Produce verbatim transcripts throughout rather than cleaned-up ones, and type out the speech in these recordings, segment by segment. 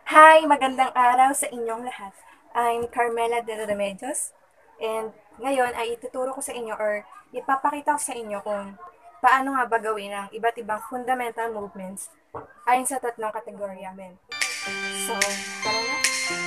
Hi! Magandang araw sa inyong lahat. I'm Carmela de Remedios and ngayon ay ituturo ko sa inyo or ipapakita ko sa inyo kung paano nga ba gawin ang iba't ibang fundamental movements ayon sa tatlong kategorya men. So, tara na!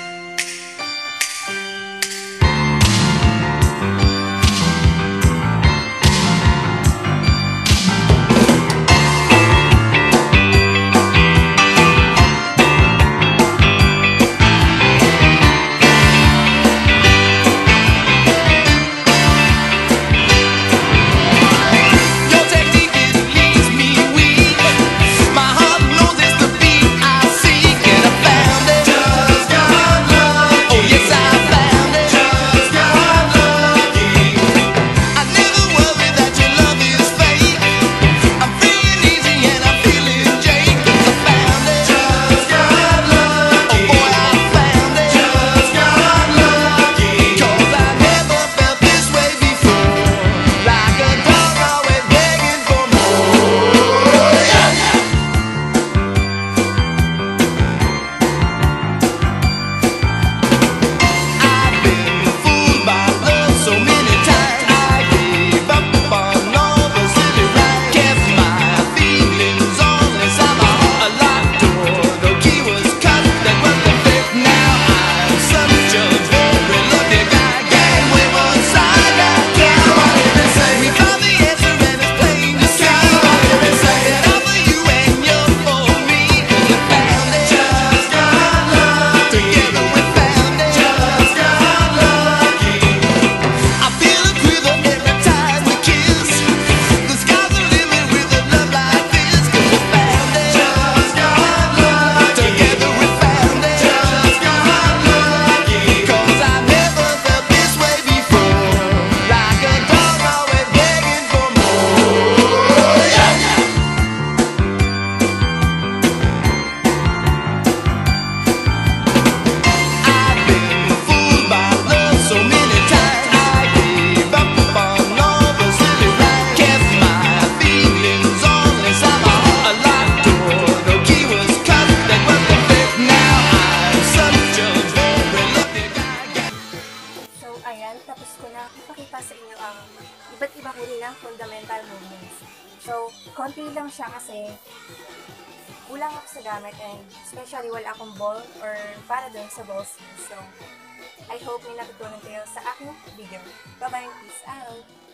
Ayan, tapos ko na ipakita sa inyo ang iba't ibang uri ng fundamental movements. So, konti lang siya kasi kulang ako sa gamit and especially wala akong ball or para dun sa ball skills. So, I hope may natutunan kayo sa aking video. Bye-bye, peace out!